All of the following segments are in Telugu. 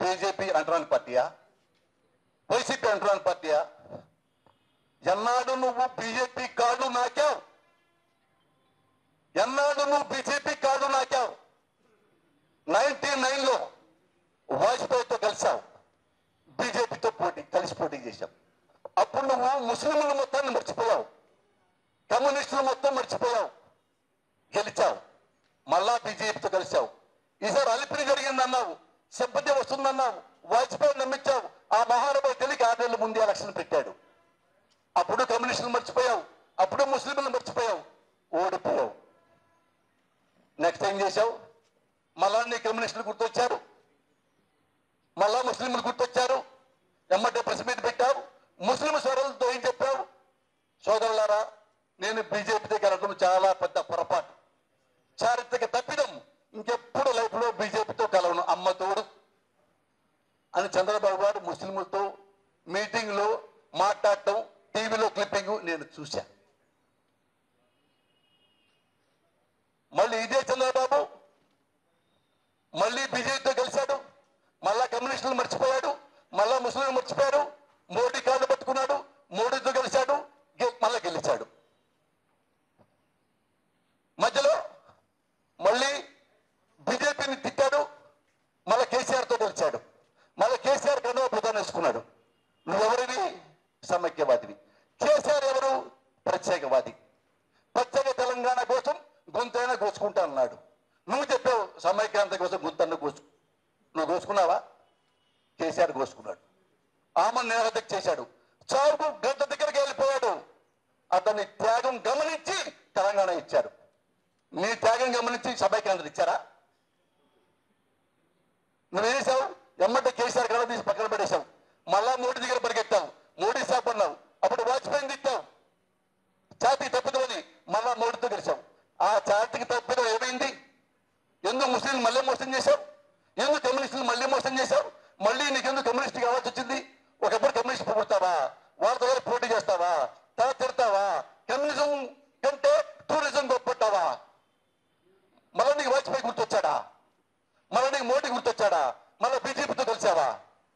బీజేపీ అంటరాని పార్టీయా, వైసీపీ అంటరాని పార్టీయా? ఎన్నాడు నువ్వు బీజేపీ కార్డు నాకావు? ఎన్నాడు నువ్వు బీజేపీ కార్డు నాకావు? 99లో వాజ్పేయితో కలిసావు, బీజేపీతో కలిసి పోటీ చేశావు. అప్పుడు నువ్వు ముస్లింల మొత్తాన్ని మర్చిపోయావు, కమ్యూనిస్టులు మొత్తం మర్చిపోయావు, గెలిచావు. మళ్ళా బీజేపీతో కలిసావు. ఈసారి అలిపిరి జరిగిందన్నావు, సింపతి వస్తుందన్నావు, వాజ్పేయి నమ్మించావు. ఆ మహానుభావుడు తెలియక 6 నెలల ముందే ఎలక్షన్ పెట్టాడు. అప్పుడు కమ్యూనిస్టులు మర్చిపోయావు, అప్పుడు ముస్లింలు మర్చిపోయావు, ఓడిపోయావు. నెక్స్ట్ ఏం చేశావు? మళ్ళా నీ కమ్యూనిస్టులు గుర్తొచ్చారు, మళ్ళా ముస్లింలు గుర్తొచ్చారు. ఎమ్మటే ప్రెస్ మీట్ పెట్టావు, ముస్లిం సోదరులతో ఏం చెప్పావు? సోదరులారా, నేను బీజేపీ దగ్గర వెళ్ళడం చాలా పెద్ద పొరపాటు, చారిత్రక తప్పిదం. ఇంకెప్పుడు లైఫ్ లో బీజేపీతో కలవను, అమ్మ తోడు అని చంద్రబాబు గారు ముస్లింలతో మీటింగ్ లో మాట్లాడటం, టీవీలో క్లిప్పింగ్ నేను చూశా. మళ్ళీ ఇదే చంద్రబాబు మళ్ళీ బీజేపీతో కలిశాడు, మళ్ళా కమ్యూనిస్టులు మర్చిపోయాడు, మళ్ళా ముస్లింలు మర్చిపోయాడు, మోడీ కాళ్ళు పట్టుకున్నాడు, మోడీతో కలిశాడు, మళ్ళా గెలిచాడు. మధ్యలో మళ్ళీ బీజేపీని తిట్టాడు, మళ్ళా కేసీఆర్తో గెలిచాడు, మళ్ళీ కేసీఆర్ కన్నా ప్రధాని వేసుకున్నాడు. నువ్వెవరివి? సమైక్యవాదివి. కేసీఆర్ ఎవరు? ప్రత్యేకవాది. ప్రత్యేక తెలంగాణ కోసం గొంతైనా కోసుకుంటా అన్నాడు. నువ్వు చెప్పావు సమైక్యాంత కోసం గొంతన్న నువ్వు కోసుకున్నావా? కేసీఆర్ కోసుకున్నాడు. ఆమెను నిరాధక చేశాడు, చావుకు గంట దగ్గరికి వెళ్ళిపోయాడు. అతని త్యాగం గమనించి తెలంగాణ ఇచ్చారు. నీ త్యాగం గమనించి సమైక్యాంధ్ర ఇచ్చారా? నువ్వేం చేసావు? ఎమ్మటే కేసీఆర్ కళ తీసి పక్కన పడేశావు, మళ్ళా మోడీ దగ్గర పరిగెత్తావు, మోడీ సాబ్ అన్నావు. అప్పుడు వాజ్పేయిని తిట్టావు, ఛాతీ తప్పిదమని, మళ్ళా మోడీతో గెలిచావు. ఆ ఛాతీకి తప్పిదం ఏమైంది? ఎందుకు ముస్లింలు మళ్ళీ మోసం చేశావు? ఎందుకు కమ్యూనిస్టులు మళ్ళీ మోసం చేశావు? మళ్ళీ నీకెందుకు కమ్యూనిస్ట్ కావాల్సి వచ్చింది? ఒకప్పుడు కమ్యూనిస్ట్ పుడతావా? వాళ్ళ దగ్గర పోటీ చేస్తావా? తిడతావా? కమ్యూనిజం కంటే టూరిజం గొప్పట్టావా? మళ్ళీ నీకు వాజ్పేయి గుర్తొచ్చాడా? మళ్ళీ నీకు మోడీ గుర్తొచ్చాడా? మళ్ళీ బీజేపీతో కలిసావా?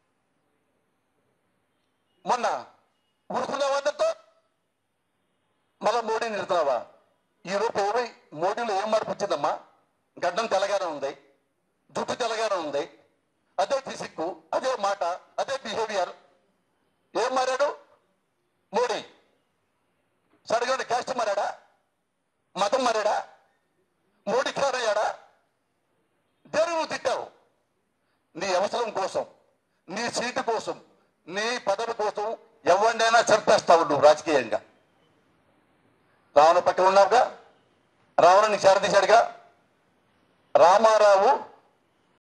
మొన్న ఊరుకున్నావా అందరితో? మళ్ళా మోడీని నిలుతున్నావా? ఈరోజు మోడీలో ఏం మార్పు వచ్చిందమ్మా? గడ్డం తెల్లగానే ఉంది, జుట్టు తెల్లగానే ఉంది, అదే ఫిజిక్కు, అదే మాట, అదే బిహేవియర్. ఏం మారాడు మోడీ? సడగండి క్యాస్ట్ మారాడా? మతం మారాడా? మోడీ కారయ్యాడా? దేని నువ్వు తిట్టావు? నీ అవసరం కోసం, నీ సీటు కోసం, నీ పదవి కోసం ఎవరినైనా చంపేస్తావు నువ్వు రాజకీయంగా. రావణ పక్కన ఉన్నావుగా, రావణ నీకు చేరదీశాడుగా. రామారావు